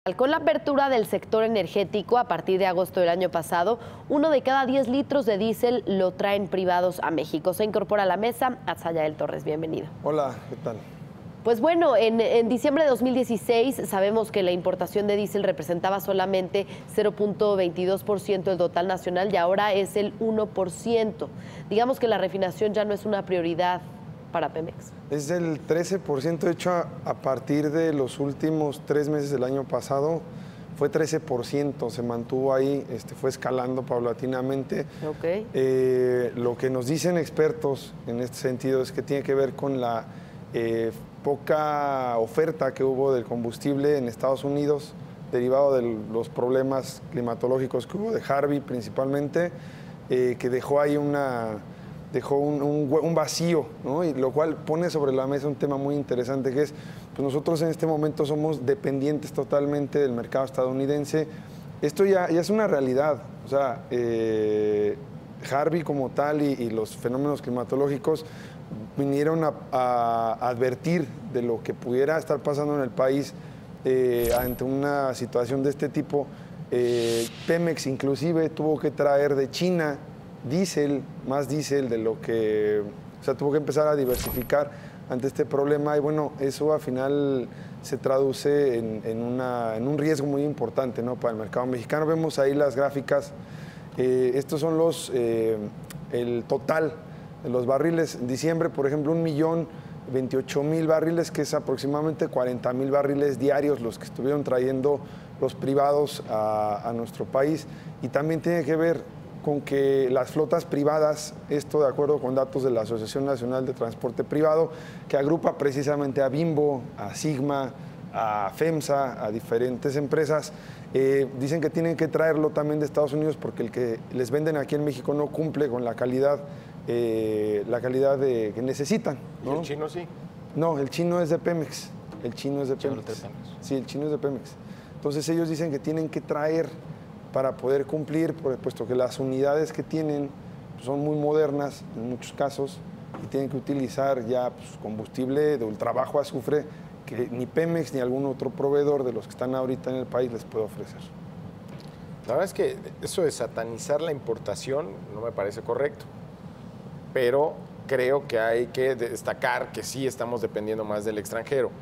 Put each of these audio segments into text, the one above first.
Con la apertura del sector energético a partir de agosto del año pasado, 1 de cada 10 litros de diésel lo traen privados a México. Se incorpora a la mesa Atzayael Torres, bienvenido. Hola, ¿qué tal? Pues bueno, en diciembre de 2016 sabemos que la importación de diésel representaba solamente 0.22% del total nacional y ahora es el 1%. Digamos que la refinación ya no es una prioridad para Pemex. Es el 13%, de hecho, a partir de los últimos 3 meses del año pasado, fue 13%, se mantuvo ahí, fue escalando paulatinamente. Okay. Lo que nos dicen expertos en este sentido es que tiene que ver con la poca oferta que hubo del combustible en Estados Unidos, derivado de los problemas climatológicos que hubo de Harvey principalmente, que dejó ahí un vacío, ¿no? Y lo cual pone sobre la mesa un tema muy interesante, que es, pues nosotros en este momento somos dependientes totalmente del mercado estadounidense. Esto ya es una realidad, o sea, Harvey como tal y los fenómenos climatológicos vinieron a advertir de lo que pudiera estar pasando en el país ante una situación de este tipo. Pemex inclusive tuvo que traer de China más diésel de lo que, o sea, tuvo que empezar a diversificar ante este problema y bueno, eso al final se traduce en un riesgo muy importante, ¿no?, para el mercado mexicano. Vemos ahí las gráficas, estos son el total de los barriles. En diciembre, por ejemplo, 1.028.000 barriles, que es aproximadamente 40.000 barriles diarios los que estuvieron trayendo los privados a nuestro país, y también tiene que ver con que las flotas privadas, esto de acuerdo con datos de la Asociación Nacional de Transporte Privado, que agrupa precisamente a Bimbo, a Sigma, a FEMSA, a diferentes empresas, dicen que tienen que traerlo también de Estados Unidos porque el que les venden aquí en México no cumple con la calidad que necesitan, ¿no? ¿Y el chino sí? No, el chino es de Pemex. El chino es de Pemex. Sí, el chino es de Pemex. Entonces ellos dicen que tienen que traer para poder cumplir, puesto que las unidades que tienen son muy modernas en muchos casos y tienen que utilizar ya combustible de ultrabajo azufre que ni Pemex ni algún otro proveedor de los que están ahorita en el país les puede ofrecer. La verdad es que eso de satanizar la importación no me parece correcto, pero creo que hay que destacar que sí estamos dependiendo más del extranjero.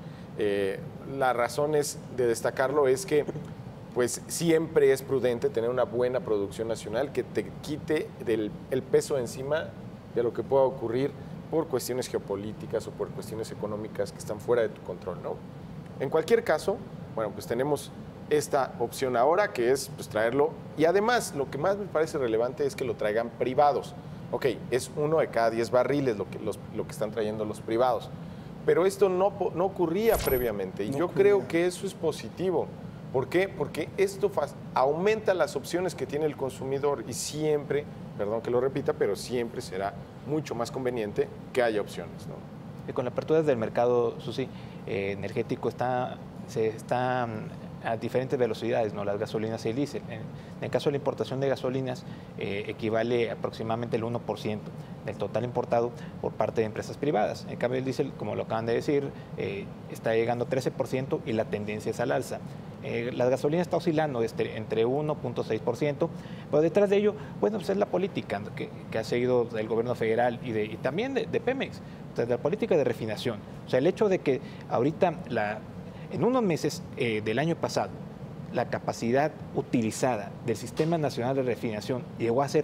La razón de destacarlo es que pues siempre es prudente tener una buena producción nacional que te quite el peso encima de lo que pueda ocurrir por cuestiones geopolíticas o por cuestiones económicas que están fuera de tu control, ¿no? En cualquier caso, bueno, pues tenemos esta opción ahora, que es pues traerlo, y además lo que más me parece relevante es que lo traigan privados. Ok, es 1 de cada 10 barriles lo que están trayendo los privados, pero esto no ocurría previamente, y yo creo que eso es positivo. ¿Por qué? Porque esto aumenta las opciones que tiene el consumidor y siempre, perdón que lo repita, pero siempre será mucho más conveniente que haya opciones, ¿no? Y con la apertura del mercado, Susi, energético se está a diferentes velocidades, ¿no?, las gasolinas y el diésel. En el caso de la importación de gasolinas, equivale aproximadamente el 1% del total importado por parte de empresas privadas. En cambio, el diésel, como lo acaban de decir, está llegando a 13% y la tendencia es al alza. La gasolina está oscilando entre 1.6%, pero detrás de ello, bueno, pues es la política que ha seguido del gobierno federal y también de Pemex, o sea, de la política de refinación. O sea, el hecho de que ahorita, en unos meses del año pasado, la capacidad utilizada del Sistema Nacional de Refinación llegó a ser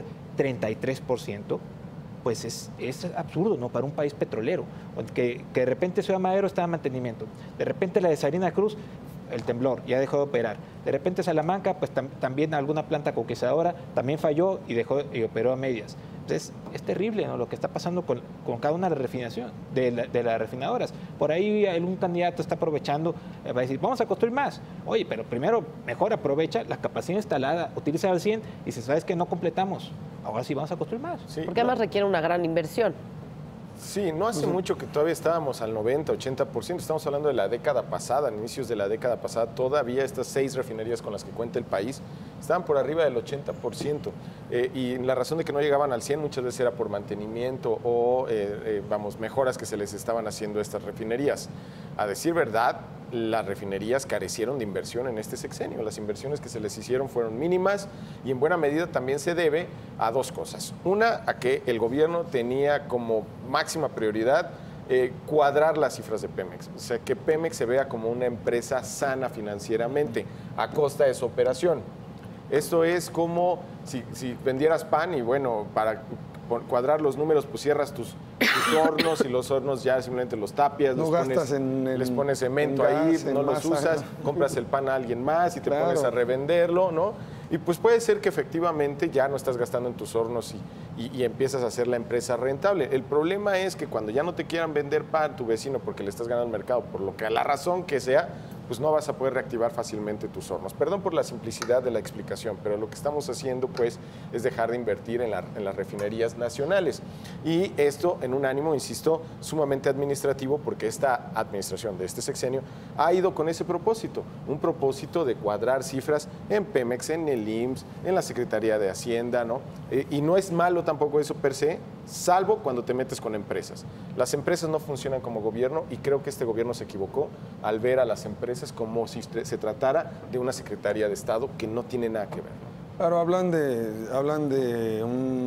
33%, pues es absurdo, ¿no?, para un país petrolero, que de repente Ciudad Madero está en mantenimiento, de repente la de Salina Cruz, el temblor, ya dejó de operar. De repente Salamanca, pues también alguna planta coquizadora también falló y operó a medias. Entonces, es terrible, ¿no?, lo que está pasando con cada una de las refinadoras. Por ahí algún candidato está aprovechando, va a decir, vamos a construir más. Oye, pero primero, mejor aprovecha la capacidad instalada, utiliza al 100 y si sabes que no completamos, ahora sí vamos a construir más. Sí, porque además requiere una gran inversión. Sí, no hace mucho que todavía estábamos al 90, 80%, estamos hablando de la década pasada, inicios de la década pasada, todavía estas 6 refinerías con las que cuenta el país estaban por arriba del 80%, y la razón de que no llegaban al 100 muchas veces era por mantenimiento o, mejoras que se les estaban haciendo a estas refinerías. A decir verdad, las refinerías carecieron de inversión en este sexenio. Las inversiones que se les hicieron fueron mínimas y en buena medida también se debe a dos cosas. Una, a que el gobierno tenía como máxima prioridad cuadrar las cifras de Pemex. O sea, que Pemex se vea como una empresa sana financieramente a costa de su operación. Esto es como si vendieras pan y bueno, para cuadrar los números, pues cierras tus hornos y los hornos ya simplemente los tapias, No les pones cemento ahí, no los usas, compras el pan a alguien más y te pones a revenderlo, ¿no? Y pues puede ser que efectivamente ya no estás gastando en tus hornos y empiezas a hacer la empresa rentable. El problema es que cuando ya no te quieran vender pan tu vecino porque le estás ganando el mercado, por lo que a la razón que sea, pues no vas a poder reactivar fácilmente tus hornos. Perdón por la simplicidad de la explicación, pero lo que estamos haciendo pues es dejar de invertir en las refinerías nacionales. Y esto en un ánimo, insisto, sumamente administrativo, porque esta administración de este sexenio ha ido con ese propósito, un propósito de cuadrar cifras en Pemex, en el IMSS, en la Secretaría de Hacienda, ¿no? Y no es malo tampoco eso per se, salvo cuando te metes con empresas. Las empresas no funcionan como gobierno y creo que este gobierno se equivocó al ver a las empresas como si se tratara de una Secretaría de Estado que no tiene nada que ver, ¿no? Claro, hablan de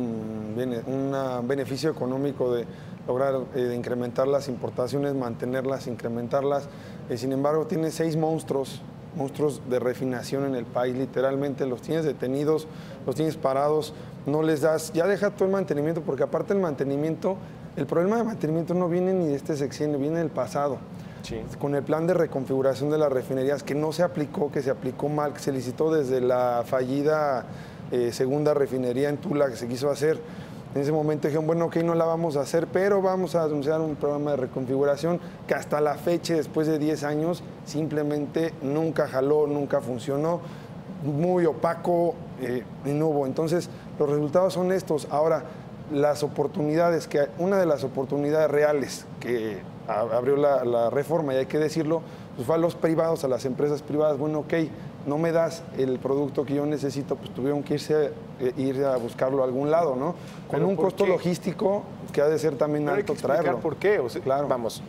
un beneficio económico de lograr incrementar las importaciones, mantenerlas, incrementarlas. Sin embargo, tiene 6 monstruos de refinación en el país, literalmente los tienes detenidos, los tienes parados, no les das, ya deja todo el mantenimiento, porque aparte el mantenimiento, el problema de mantenimiento no viene ni de este sexenio, viene del pasado. Sí. Con el plan de reconfiguración de las refinerías que no se aplicó, que se aplicó mal, que se licitó desde la fallida segunda refinería en Tula que se quiso hacer. En ese momento dijeron, bueno, ok, no la vamos a hacer, pero vamos a anunciar un programa de reconfiguración que hasta la fecha, después de 10 años, simplemente nunca jaló, nunca funcionó, muy opaco y no hubo. Entonces, los resultados son estos. Ahora, las oportunidades, una de las oportunidades reales que abrió la reforma, y hay que decirlo, pues fue a los privados, a las empresas privadas, bueno, ok, no me das el producto que yo necesito, pues tuvieron que ir a buscarlo a algún lado, ¿no? Con un costo logístico que ha de ser también alto traerlo. ¿Por qué? O sea, claro. Vamos,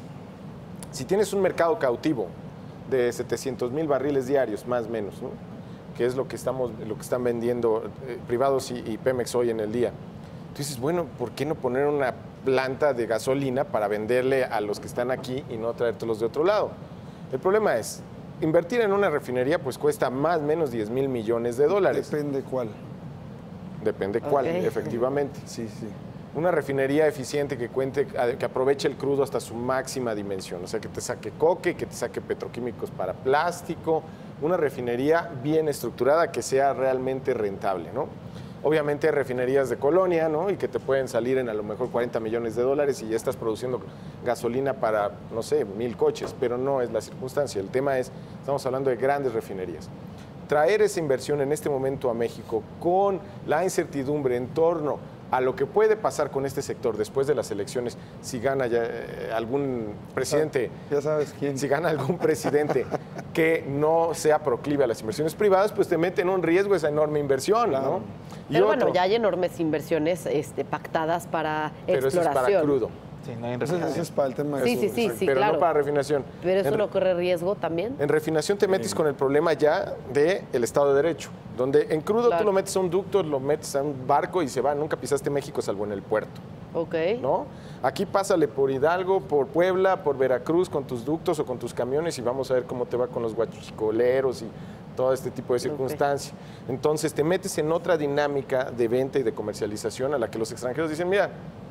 si tienes un mercado cautivo de 700,000 barriles diarios, más o menos, ¿no? Que es lo que están vendiendo privados y Pemex hoy en el día. Entonces, bueno, ¿por qué no poner una planta de gasolina para venderle a los que están aquí y no traértelos de otro lado? El problema es, invertir en una refinería pues cuesta más o menos 10,000 millones de dólares. Depende cuál. Depende cuál, efectivamente. Sí, sí. Una refinería eficiente que aproveche el crudo hasta su máxima dimensión, o sea, que te saque coque, que te saque petroquímicos para plástico, una refinería bien estructurada que sea realmente rentable, ¿no? Obviamente hay refinerías de colonia, ¿no? Y que te pueden salir en a lo mejor 40 millones de dólares y ya estás produciendo gasolina para, no sé, 1,000 coches, pero no es la circunstancia. El tema es, estamos hablando de grandes refinerías. Traer esa inversión en este momento a México con la incertidumbre en torno a lo que puede pasar con este sector después de las elecciones, si gana algún presidente, ya sabes quién, si gana algún presidente que no sea proclive a las inversiones privadas, pues te mete en un riesgo esa enorme inversión, claro, ¿no? Pero bueno, ya hay enormes inversiones pactadas para exploración. Pero eso es para crudo. Sí, no hay eso es para el tema de sí, pero claro. No para refinación. Pero eso no corre riesgo también. En refinación te metes con el problema ya del Estado de Derecho, donde en crudo tú lo metes a un ducto, lo metes a un barco y se va. Nunca pisaste México salvo en el puerto. Ok. ¿No? Aquí pásale por Hidalgo, por Puebla, por Veracruz con tus ductos o con tus camiones y vamos a ver cómo te va con los guachicoleros y todo este tipo de circunstancias. Entonces te metes en otra dinámica de venta y de comercialización a la que los extranjeros dicen, mira,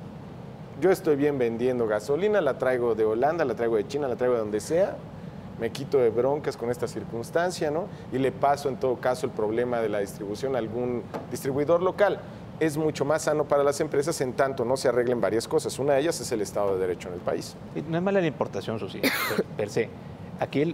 yo estoy bien vendiendo gasolina, la traigo de Holanda, la traigo de China, la traigo de donde sea, me quito de broncas con esta circunstancia, ¿no? Y le paso en todo caso el problema de la distribución a algún distribuidor local. Es mucho más sano para las empresas en tanto no se arreglen varias cosas. Una de ellas es el Estado de Derecho en el país. No es mala la importación, Susi, per se. Aquí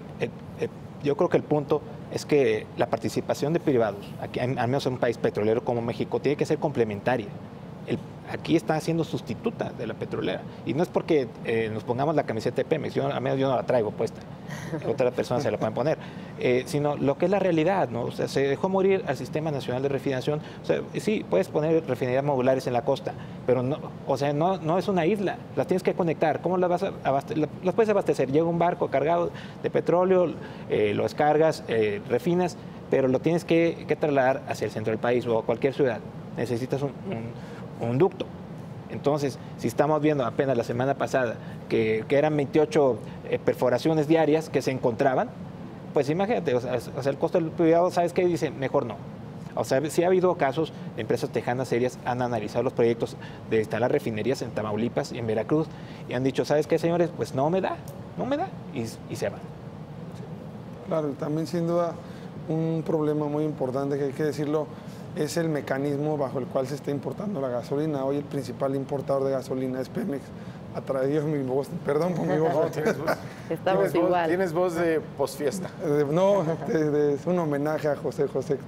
yo creo que el punto es que la participación de privados, aquí, al menos en un país petrolero como México, tiene que ser complementaria. Aquí está siendo sustituta de la petrolera. Y no es porque nos pongamos la camiseta de Pemex, al menos yo no la traigo puesta. otra persona se la pueden poner, sino lo que es la realidad, ¿no? O sea, se dejó morir al Sistema Nacional de Refinación. O sea, sí, puedes poner refinerías modulares en la costa, pero no, o sea, no es una isla, las tienes que conectar. ¿Cómo las vas a abastecer? Las puedes abastecer, llega un barco cargado de petróleo, lo descargas, refinas, pero lo tienes que trasladar hacia el centro del país o a cualquier ciudad. Necesitas un ducto. Entonces, si estamos viendo apenas la semana pasada que eran 28 perforaciones diarias que se encontraban, pues imagínate, o sea, el costo del privado, ¿sabes qué? Dice, mejor no. O sea, sí ha habido casos de empresas tejanas serias, han analizado los proyectos de instalar refinerías en Tamaulipas y en Veracruz y han dicho, ¿sabes qué, señores? Pues no me da, y se van. Claro, también sin duda un problema muy importante que hay que decirlo es el mecanismo bajo el cual se está importando la gasolina. Hoy el principal importador de gasolina es Pemex. A través de mi voz, perdón por mi voz. Estamos igual. Tienes voz de posfiesta. No, es un homenaje a José José.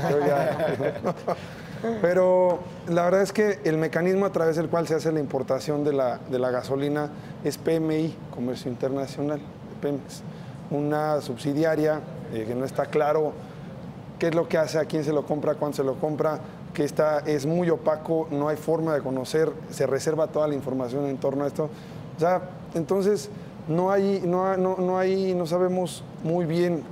Pero la verdad es que el mecanismo a través del cual se hace la importación de la gasolina es PMI, Comercio Internacional, Pemex. Una subsidiaria que no está claro qué es lo que hace, a quién se lo compra, cuándo se lo compra, que es muy opaco, no hay forma de conocer, se reserva toda la información en torno a esto. O sea, entonces no sabemos muy bien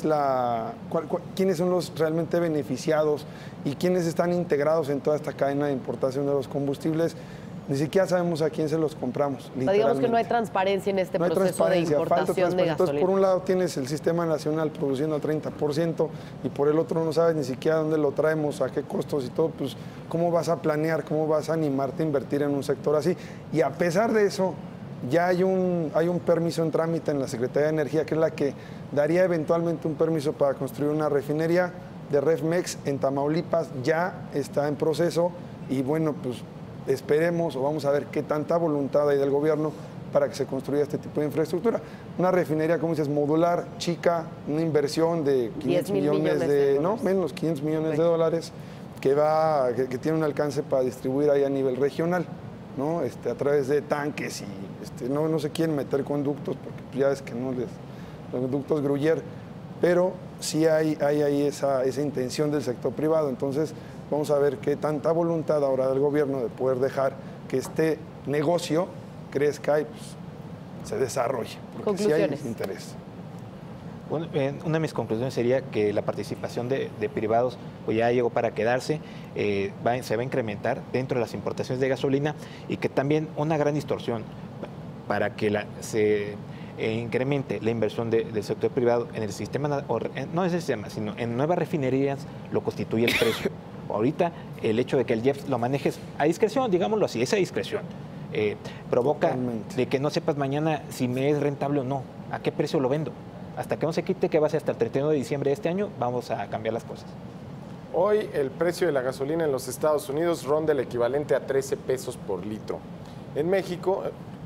quiénes son los realmente beneficiados y quiénes están integrados en toda esta cadena de importación de los combustibles. Ni siquiera sabemos a quién se los compramos. Digamos que no hay transparencia en este proceso de importación de gasolina. Entonces, por un lado tienes el Sistema Nacional produciendo al 30% y por el otro no sabes ni siquiera dónde lo traemos, a qué costos y todo. Pues, ¿cómo vas a planear, cómo vas a animarte a invertir en un sector así? Y a pesar de eso, ya hay un permiso en trámite en la Secretaría de Energía, que es la que daría eventualmente un permiso para construir una refinería de Refmex en Tamaulipas. Ya está en proceso y bueno, pues esperemos o vamos a ver qué tanta voluntad hay del gobierno para que se construya este tipo de infraestructura. Una refinería, como dices, modular, chica, una inversión de 500 millones de no, menos 500 millones de dólares que tiene un alcance para distribuir ahí a nivel regional, ¿no? A través de tanques y no se quieren meter conductos porque ya es que los conductos Gruyère, pero sí hay ahí esa intención del sector privado. Entonces, vamos a ver qué tanta voluntad habrá del gobierno de poder dejar que este negocio crezca y pues, se desarrolle, porque sí hay interés. Bueno, una de mis conclusiones sería que la participación de privados pues ya llegó para quedarse, se va a incrementar dentro de las importaciones de gasolina y que también una gran distorsión para que se incremente la inversión del sector privado en el sistema, no en el sistema, sino en nuevas refinerías, lo constituye el precio. Ahorita el hecho de que el IEPS lo manejes a discreción, digámoslo así, esa discreción provoca totalmente de que no sepas mañana si me es rentable o no, a qué precio lo vendo. Hasta que no se quite, que va a ser hasta el 31 de diciembre de este año, vamos a cambiar las cosas. Hoy el precio de la gasolina en los Estados Unidos ronda el equivalente a 13 pesos por litro. En México,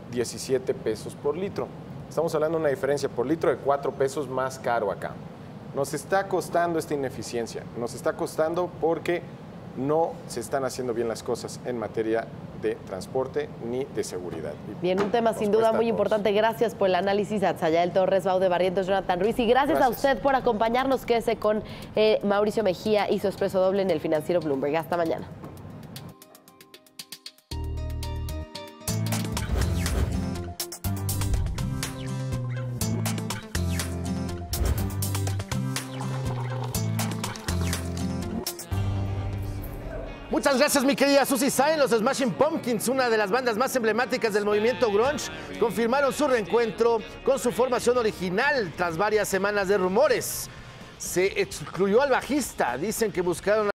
17 pesos por litro. Estamos hablando de una diferencia por litro de 4 pesos más caro acá. Nos está costando esta ineficiencia, nos está costando porque no se están haciendo bien las cosas en materia de transporte ni de seguridad. Bien, un tema sin duda muy importante. Gracias por el análisis a Atzayael Torres, Baude Barrientos, Jonathan Ruiz, y gracias a usted por acompañarnos. Quédese con Mauricio Mejía y su Expreso Doble en el Financiero Bloomberg. Hasta mañana. Muchas gracias, mi querida Susie Sain. Los Smashing Pumpkins, una de las bandas más emblemáticas del movimiento grunge, confirmaron su reencuentro con su formación original tras varias semanas de rumores. Se excluyó al bajista. Dicen que buscaron